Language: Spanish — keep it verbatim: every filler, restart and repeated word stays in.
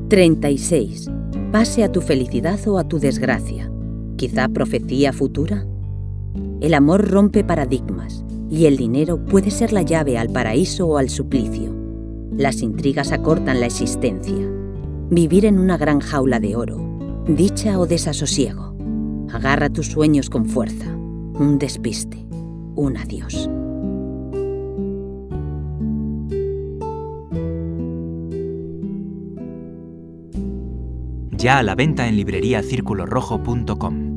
treinta y seis. Pase a tu felicidad o a tu desgracia. ¿Quizá profecía futura? El amor rompe paradigmas y el dinero puede ser la llave al paraíso o al suplicio. Las intrigas acortan la existencia. Vivir en una gran jaula de oro, dicha o desasosiego. Agarra tus sueños con fuerza. Un despiste, un adiós. Ya a la venta en librería círculo rojo punto com.